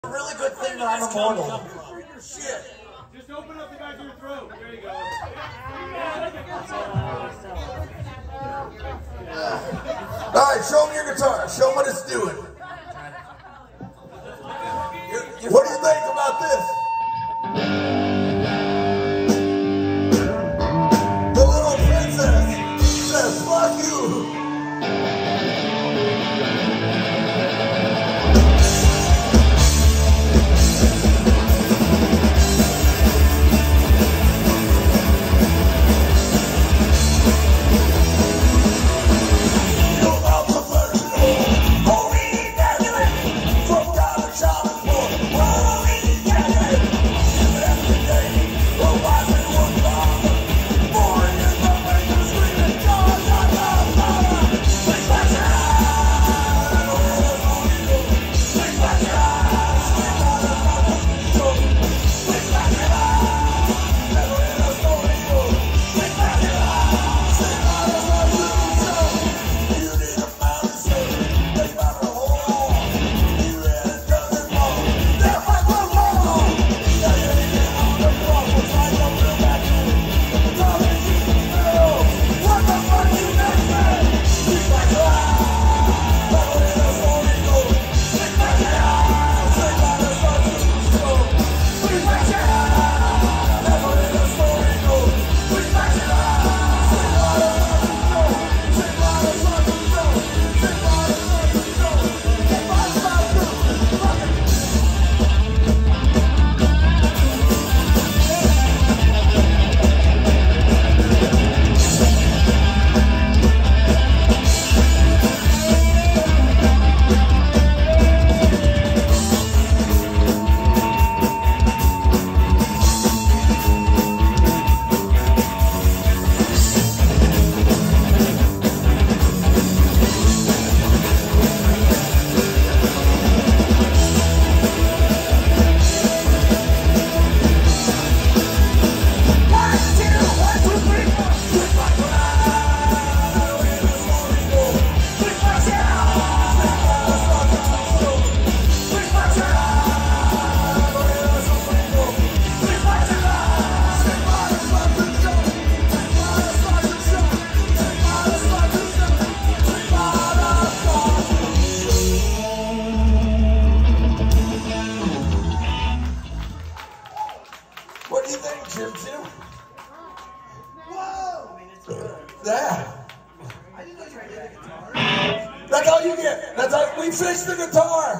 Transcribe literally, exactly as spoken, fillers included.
a really good thing that I'm immortal. Shit. Just open up the back of your throat. There you go. Alright, show me your guitar. Show me what it's doing. What do you think about this?